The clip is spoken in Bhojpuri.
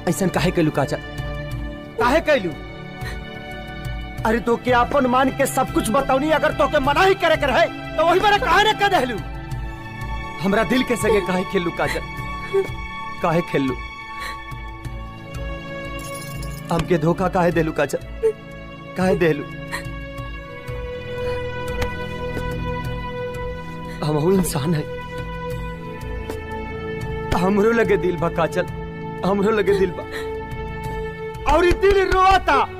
ऐसा काहे कैलू काजल, काहे कैलू? अरे तो के अपन मान के सब कुछ बताऊनी, अगर तो के मना ही करे कर है तो वही बारे काहे न कह देलू? हमरा दिल के सगे काहे खेलू काजल, काहे खेलू? हमके धोखा काहे देलू काजल, काहे देलू? हमहू इंसान है, हमरो लगे दिल बा काजल, हमरो लगे दिल बा, और दिल रोता